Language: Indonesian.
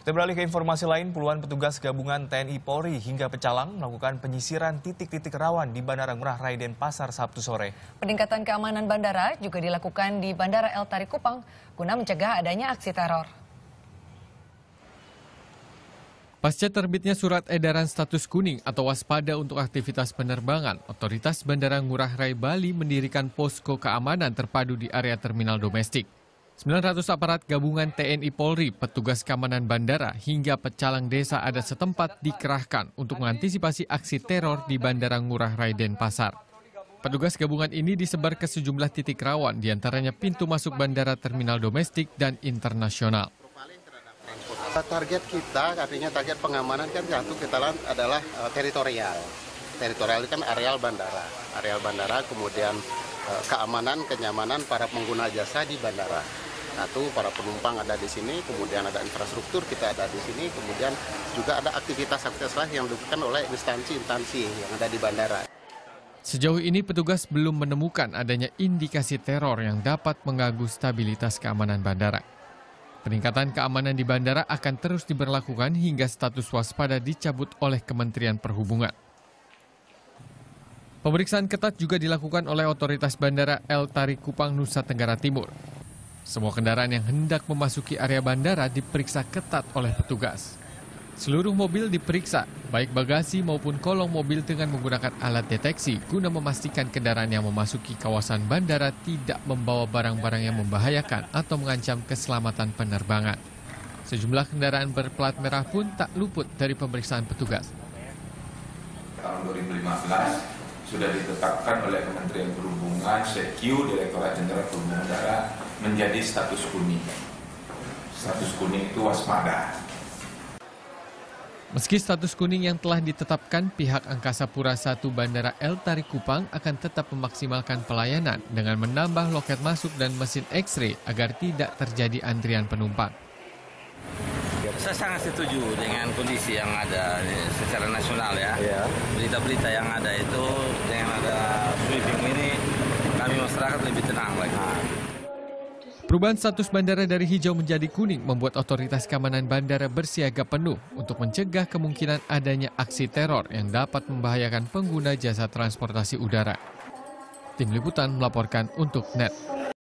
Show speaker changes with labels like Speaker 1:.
Speaker 1: Kita beralih ke informasi lain, puluhan petugas gabungan TNI Polri hingga Pecalang melakukan penyisiran titik-titik rawan di Bandara Ngurah Rai Denpasar Sabtu sore.
Speaker 2: Peningkatan keamanan bandara juga dilakukan di Bandara El Tari Kupang guna mencegah adanya aksi teror.
Speaker 3: Pasca terbitnya surat edaran status kuning atau waspada untuk aktivitas penerbangan, Otoritas Bandara Ngurah Rai Bali mendirikan posko keamanan terpadu di area terminal domestik. 900 aparat gabungan TNI Polri, petugas keamanan bandara hingga pecalang desa adat setempat dikerahkan untuk mengantisipasi aksi teror di Bandara Ngurah Rai Denpasar. Petugas gabungan ini disebar ke sejumlah titik rawan, diantaranya pintu masuk bandara terminal domestik dan internasional.
Speaker 4: Target kita, artinya target pengamanan kan satu kita adalah teritorial. Teritorial itu kan areal bandara, kemudian keamanan, kenyamanan para pengguna jasa di bandara. Satu, para penumpang ada di sini, kemudian ada infrastruktur kita ada di sini, kemudian juga ada aktivitas-aktivitas lain yang dilakukan oleh instansi-instansi yang ada di bandara.
Speaker 3: Sejauh ini petugas belum menemukan adanya indikasi teror yang dapat mengganggu stabilitas keamanan bandara. Peningkatan keamanan di bandara akan terus diberlakukan hingga status waspada dicabut oleh Kementerian Perhubungan. Pemeriksaan ketat juga dilakukan oleh Otoritas Bandara El Tari Kupang, Nusa Tenggara Timur. Semua kendaraan yang hendak memasuki area bandara diperiksa ketat oleh petugas. Seluruh mobil diperiksa, baik bagasi maupun kolong mobil dengan menggunakan alat deteksi guna memastikan kendaraan yang memasuki kawasan bandara tidak membawa barang-barang yang membahayakan atau mengancam keselamatan penerbangan. Sejumlah kendaraan berplat merah pun tak luput dari pemeriksaan petugas.
Speaker 5: Tahun 2015 sudah ditetapkan oleh Kementerian Perhubungan, SECU, Direktorat Jenderal Perhubungan Udara, menjadi status kuning. Status kuning itu waspada.
Speaker 3: Meski status kuning yang telah ditetapkan, pihak Angkasa Pura I Bandara El Tari Kupang akan tetap memaksimalkan pelayanan dengan menambah loket masuk dan mesin X-ray agar tidak terjadi antrian penumpang.
Speaker 6: Saya sangat setuju dengan kondisi yang ada secara nasional ya. Berita-berita yang ada itu dengan ada sweeping ini kami masyarakat lebih tenang lagi.
Speaker 3: Perubahan status bandara dari hijau menjadi kuning membuat otoritas keamanan bandara bersiaga penuh untuk mencegah kemungkinan adanya aksi teror yang dapat membahayakan pengguna jasa transportasi udara. Tim Liputan melaporkan untuk NET.